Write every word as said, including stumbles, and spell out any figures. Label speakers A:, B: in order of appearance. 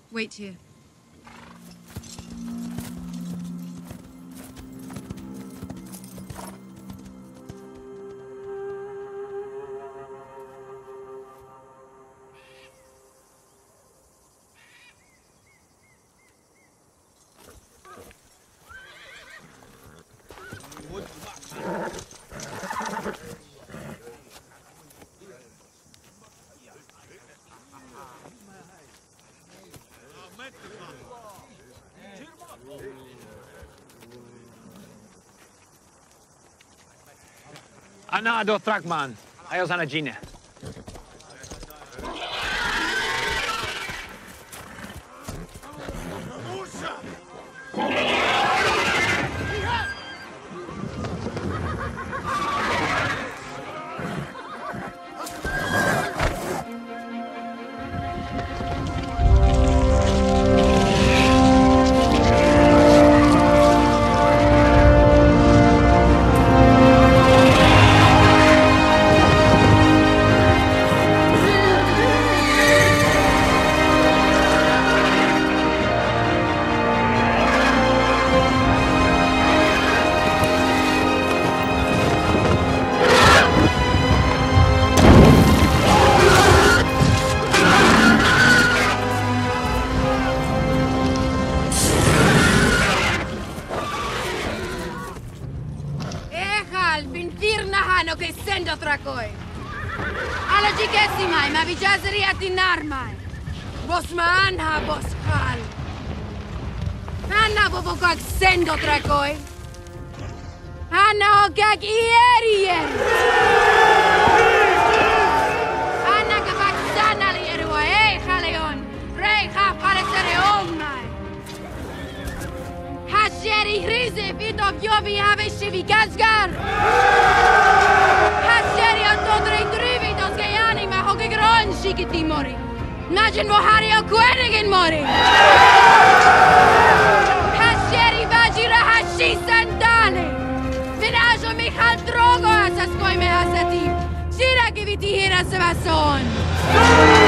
A: Wait here.
B: Ana Dothraki man, ayos ana Gina.
A: Dothraki. Alla gigessimai, ma vi jazeriat in armai. Bos maanha bos kal. Anna bobokak sen Dothraki. Anna ogak ieri ieri. Anna kabak sanali erua ei haleon. Rei ha paresere omai. Hasheri hrize vito bjovi haveshe vikasgar. Shikiti mori. Imagine Mohari o Quenigin mori. Hasheri vajira hashi sandale. Vinajo michal drogo asas koi me hasati. Shira giviti hira sevason.